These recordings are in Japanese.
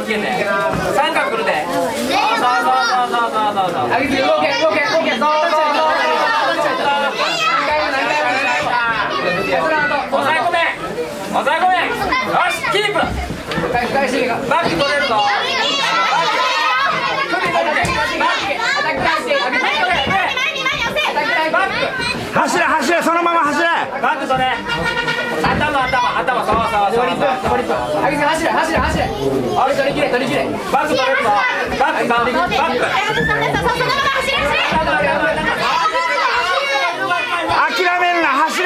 けて。三角来るで。そうそう。あげて、動け。そう。抑え込め。よし、キープ。バック取れるぞ。 走れ、そのまま走れ。 バック取れ。頭、そう。走れ。取り切れ。バック取れるぞ。バック。 諦めるな、走れ。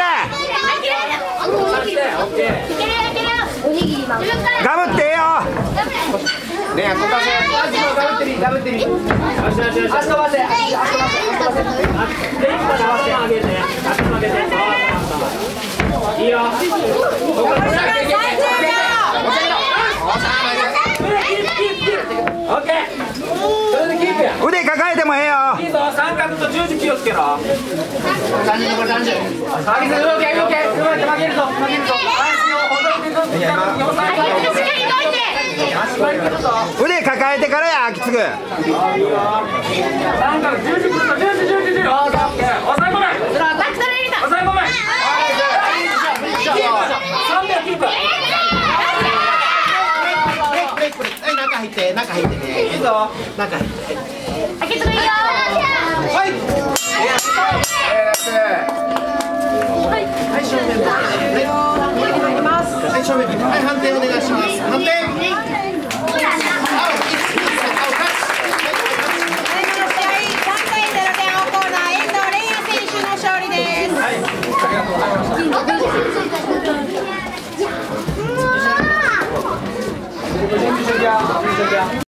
ガブってええよ。 ねえ、ここガブってみ。足飛ばせ。いいよ。オッケー。それでキープや。 腕抱えてもええよ。 いいぞ、三角と十字気をつけろ。30。上げて動け。負けるぞ。足をほどいてどんどん腕抱えてからや、秋継ぐ。 三角十字。抑え込め。キープ。 中入ってね。 いいぞ。 中入って。 開けてくれよ。 はい。正面向けて。正面向けて。判定お願いします。判定。 準備しときや。